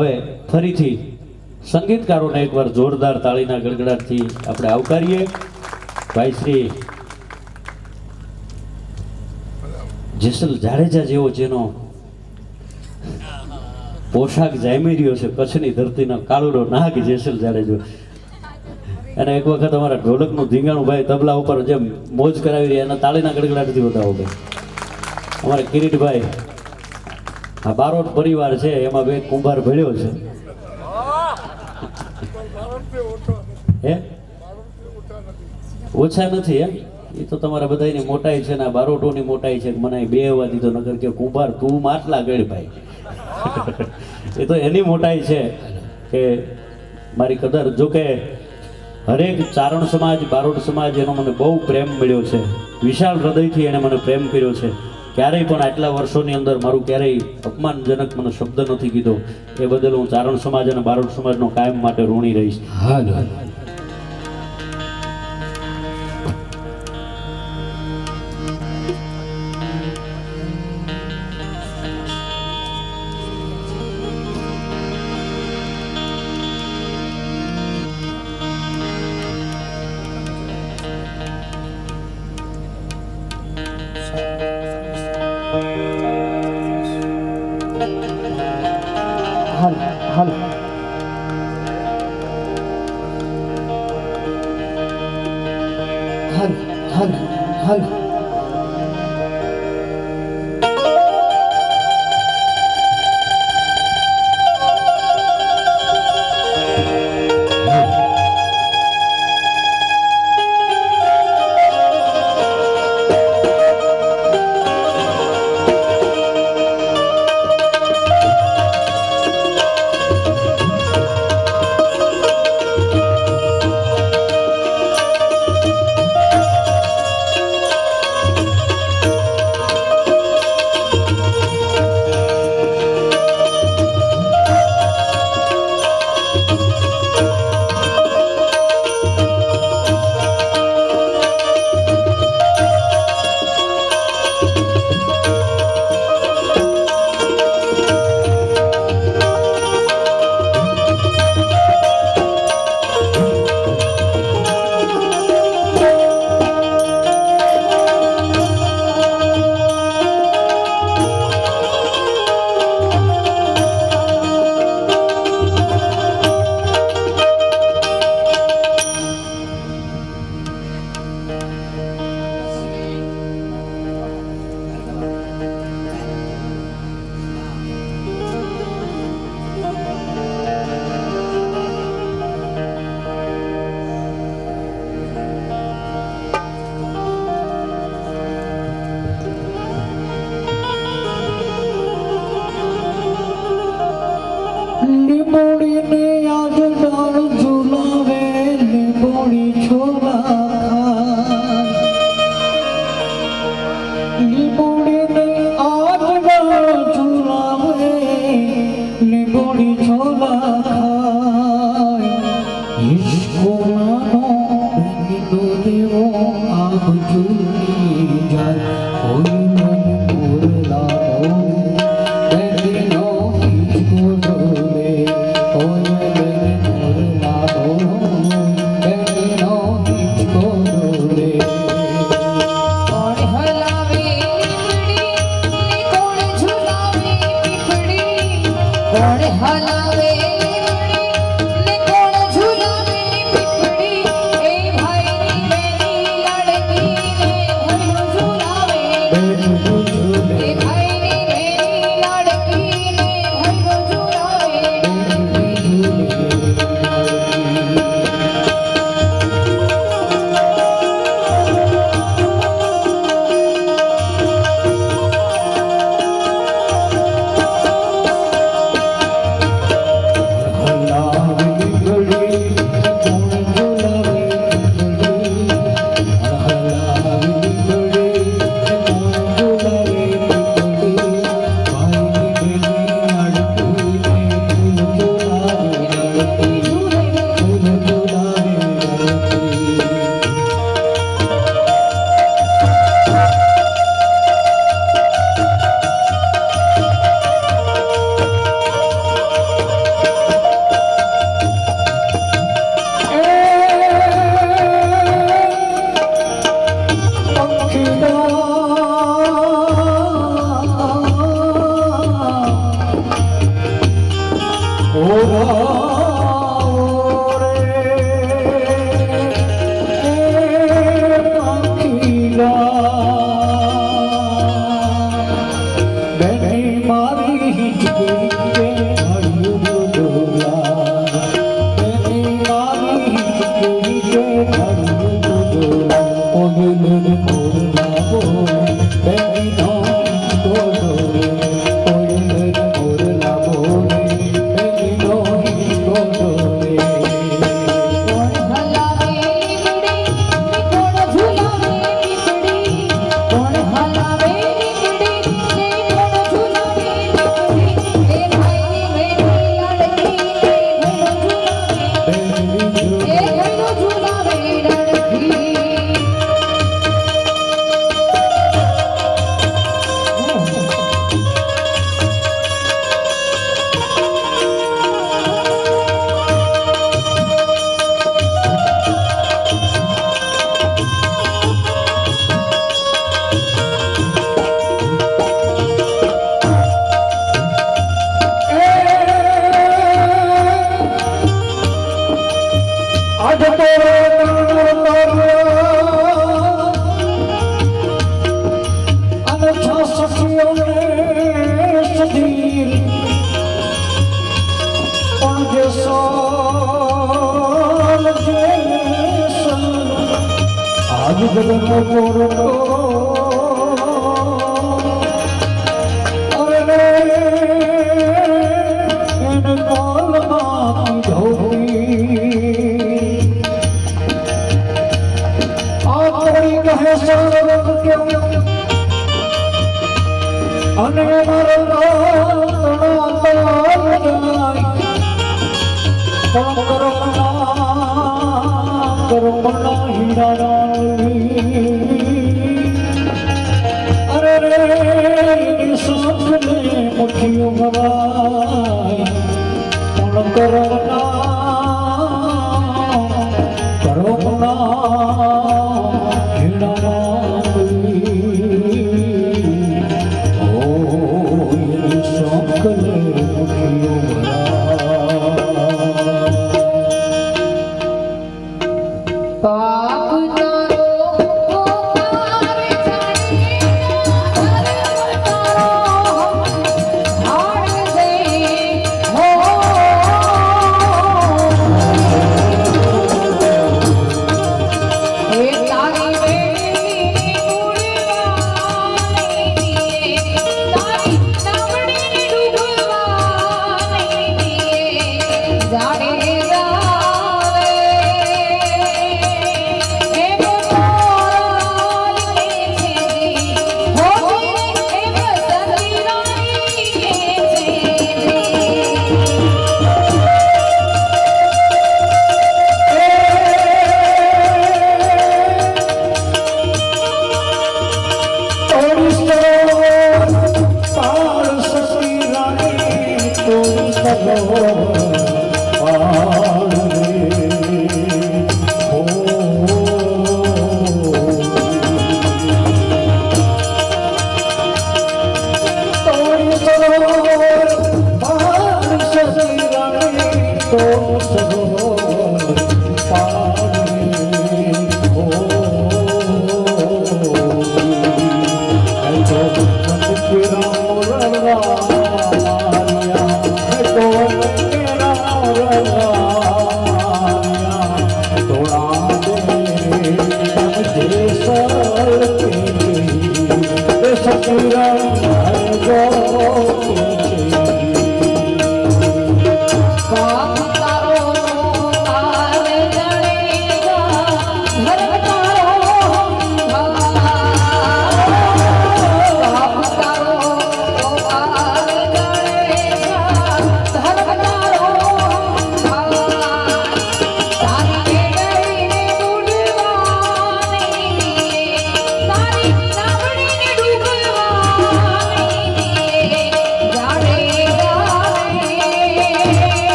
હવે ફરીથી સંગીતકારોને એકવાર જોરદાર તાળીના ગડગડાટથી આપણે આવકારીએ. ભાઈ શ્રી જેસલ જાડેજા જેવો જેનો પોશાક જામી રહ્યો છે, કચ્છની ધરતીનો કાળુડો નાગ જેસલ જાડેજો. અને એક વખત અમારા ઢોલકનું ધીંગાણું ભાઈ તબલા ઉપર જેમ મોજ કરાવી રહ્યા એના તાળીના ગડગડાટથી બતાવો ભાઈ. અમારા કિરીટભાઈ, આ બારોટ પરિવાર છે એમાં બે કુંભાર ભેળ્યો છે. હે ઓછા નથી એમ? એ તો તમારા બધાની મોટાઈ છે ને આ બારોટોની મોટાઈ છે. મને બે આવવા દીધો, નગર કે કુંભાર તું માટલા ગળ ભાઈ. એ તો એની મોટાઈ છે કે મારી કદર. જો કે હરેક ચારણ સમાજ, બારોટ સમાજ એનો મને બહુ પ્રેમ મળ્યો છે. વિશાળ હૃદયથી એને મને પ્રેમ કર્યો છે. ક્યારેય પણ આટલા વર્ષોની અંદર મારું ક્યારેય અપમાનજનક મને શબ્દ નથી કીધો. એ બદલ હું ચારણ સમાજ અને બારોટ સમાજનો કાયમ માટે ઋણી રહીશ. हलावे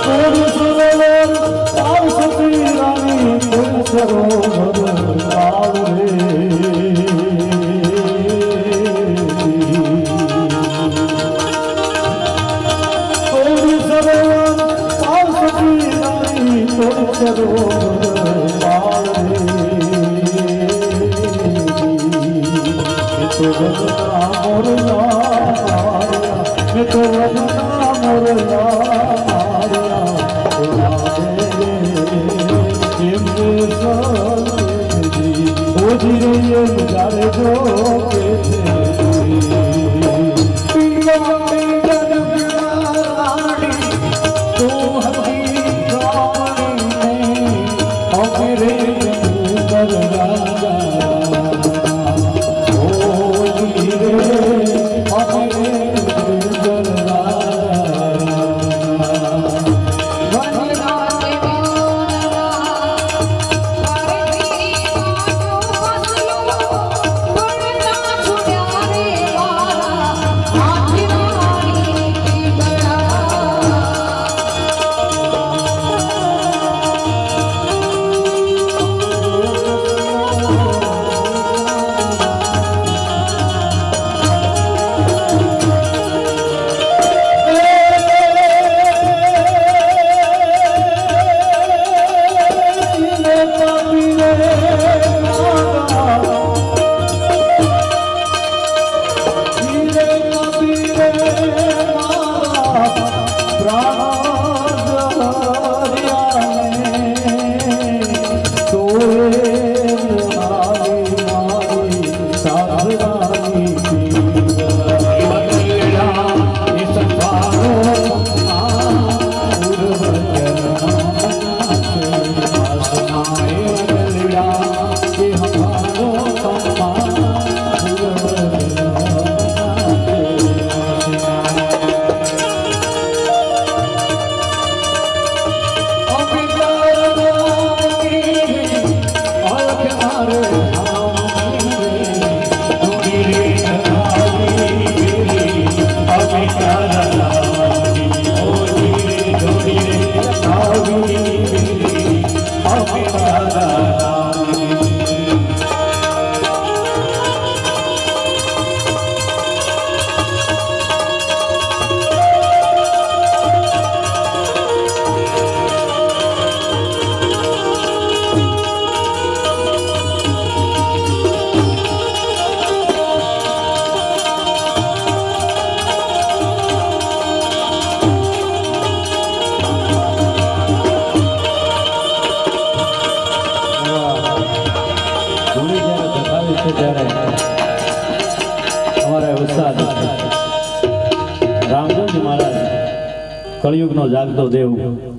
कलयुग नो जागतो देव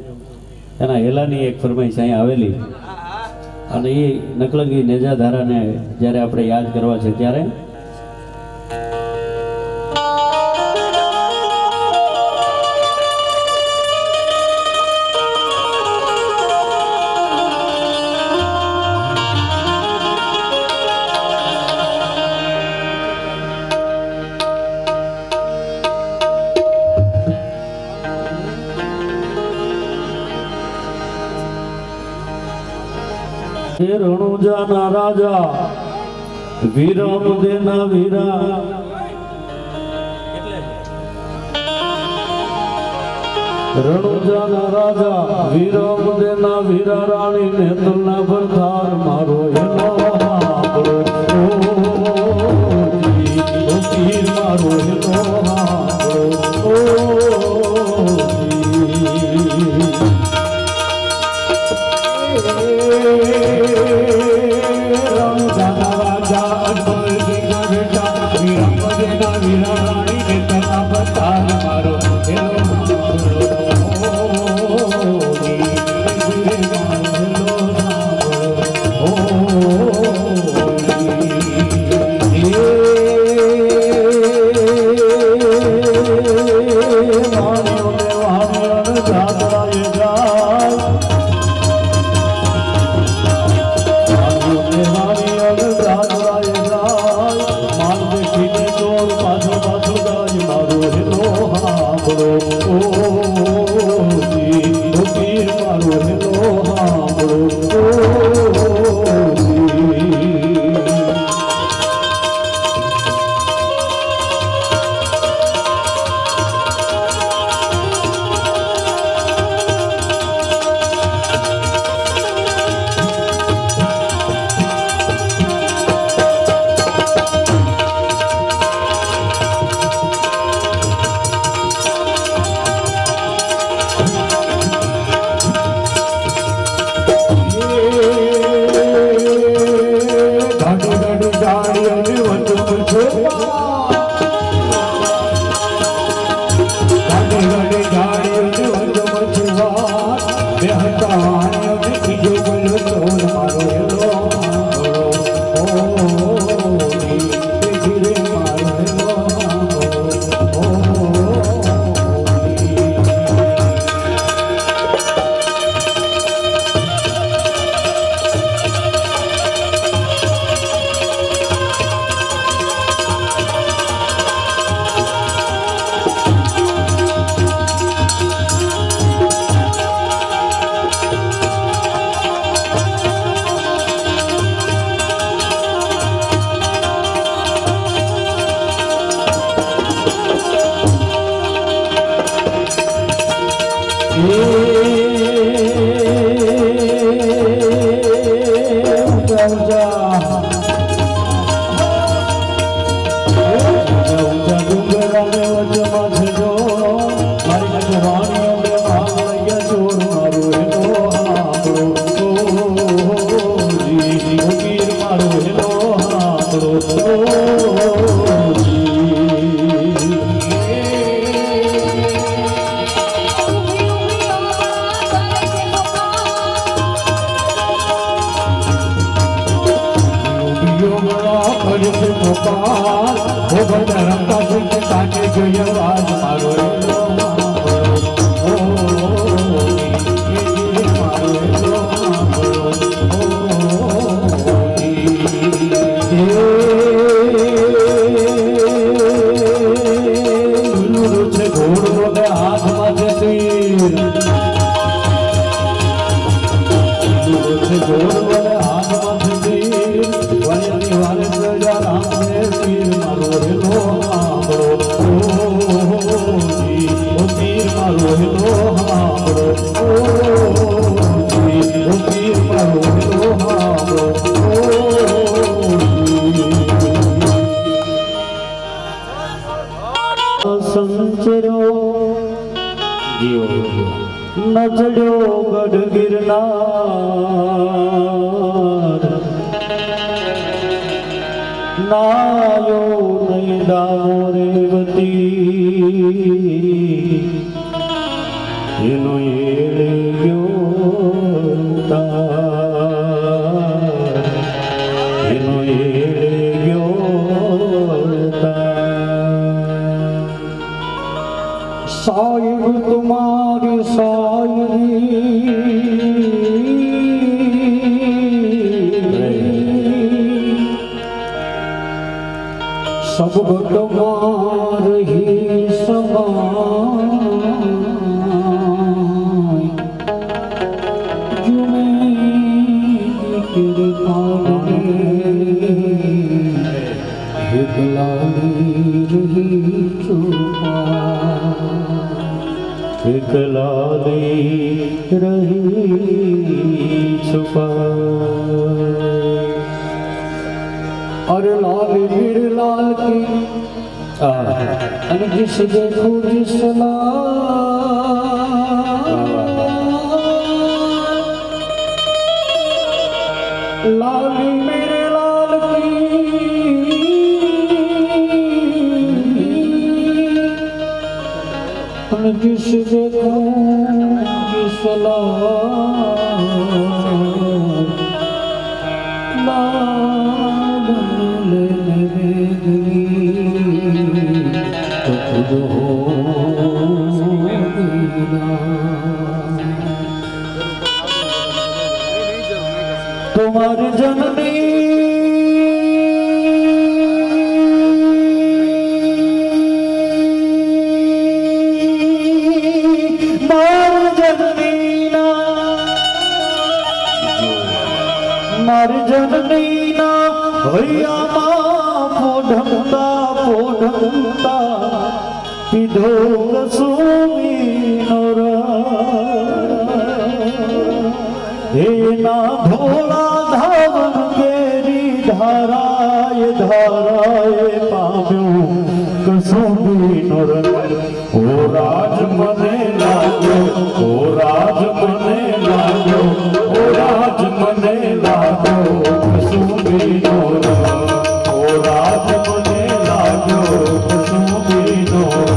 एना हेलानी एक फरमाइश अहीं आवेली अने ए नकलंगी नेजाधारा ने ज्यारे आपणे याद करवा छे त्यारे रणुजाना राजा वीरम देना वीरा रणुजाना राजा वीरम देना वीरा रानी ने तुलना बरदार मारो हेलो हाबरो ओ तीर मारो हेलो हाबरो नजड़ो गढ़ गिरनार नायो नहीं दामो रेवती इनो येले योता इनो येले योता साहिब तुम्हारी सब तुम्हार ही समाय जुमे की कृपा हिकलाली रही छुपा हिकलाली रही छुपा और लाल वीर लाल की जिस देखो जिस लाल वीर लाल की जिस देखो जिस तुम्हारी जननी मार जननी ना भैया पोढ़ता पिधो कसुमी नोरा हे ना भोला धावन केरी धाराए पाव्यो कसुमी नोरा ओ राज मने लाग्यो ओ राज मने लाग्यो ओ राज मने लाग्यो कसुमी नोरा ओ राज मने लाग्यो कसुमी नोरा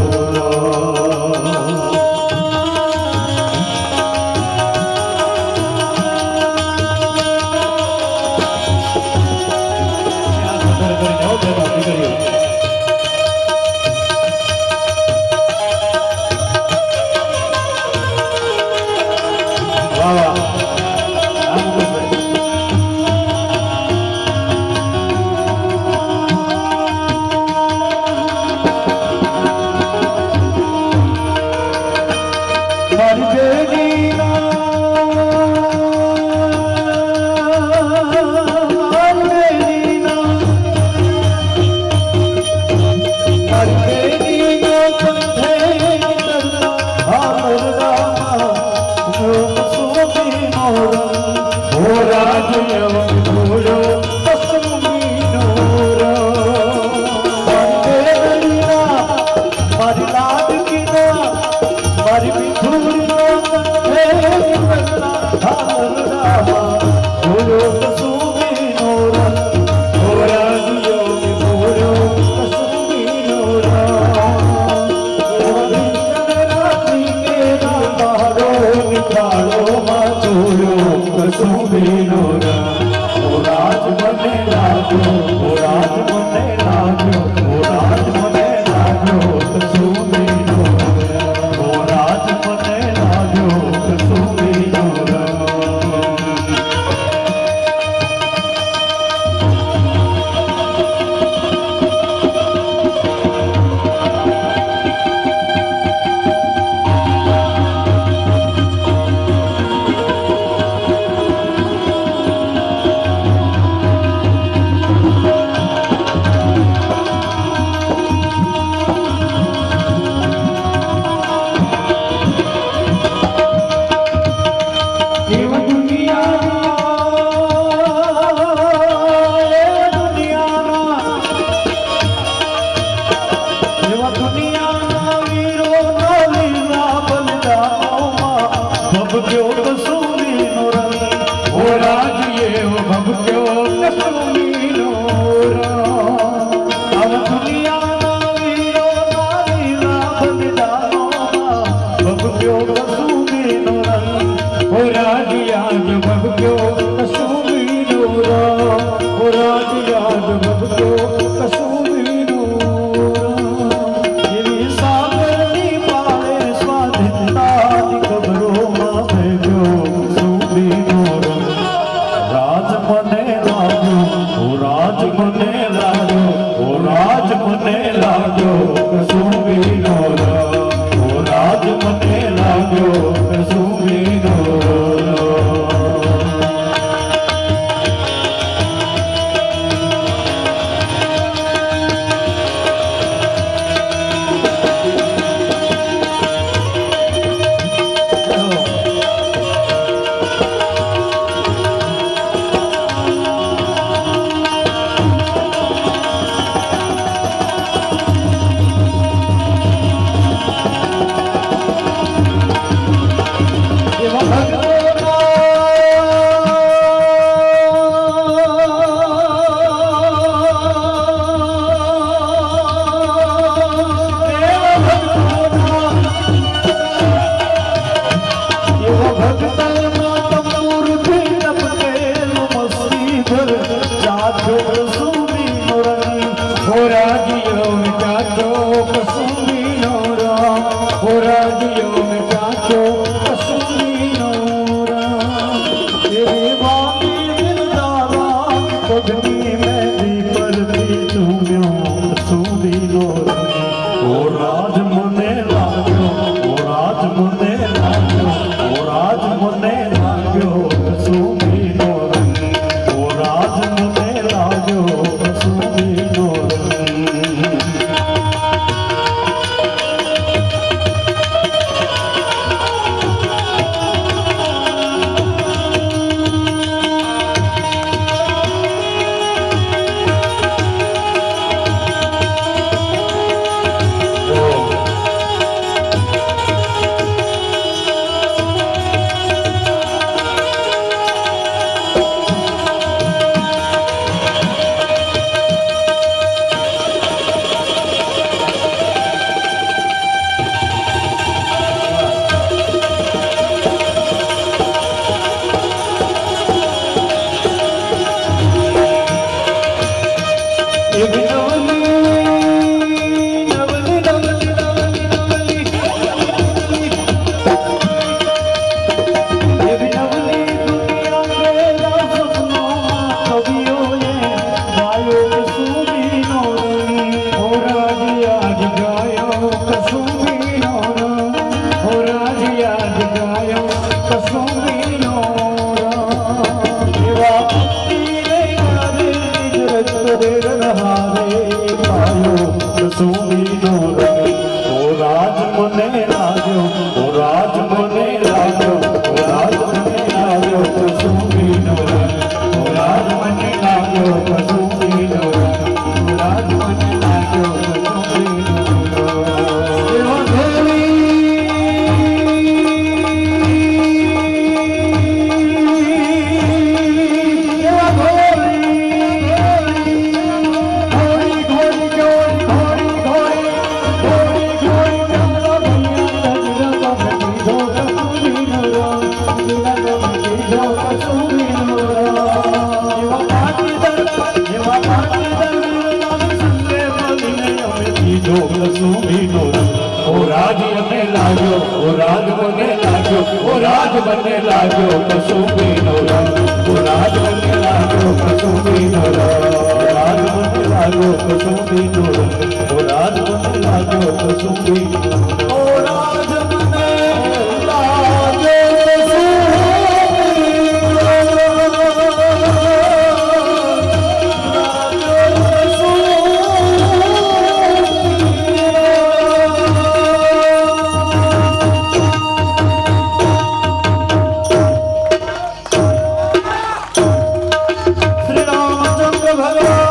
भगत्यो कसूरी नो रंग ओ राजिए वो भगत्यो कसूरी नो रंग अब दुनिया ना वीरो नारी राम दानो भगत्यो कसूरी नो रंग ओ राजिया जो भगत्यो कसूरी नो रंग ओ राजिया जो भगत्यो कसूरी नो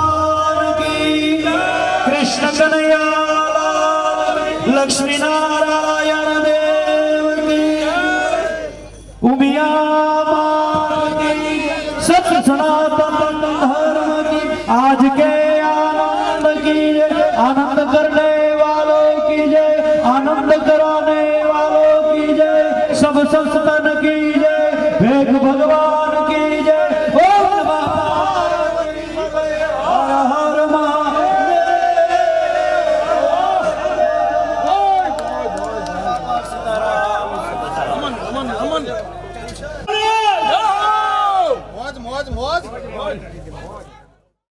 लक्ष्मी नारायण। उमिया माँ की सच सनातन धर्म की आज के आनंद की जय, आनंद करने वालों की जय, आनंद कराने वालों की जय, सब संस्तन की जय, भेद भगवान की जय। ओम नमः पार्वती हर हर मौज मौज मौज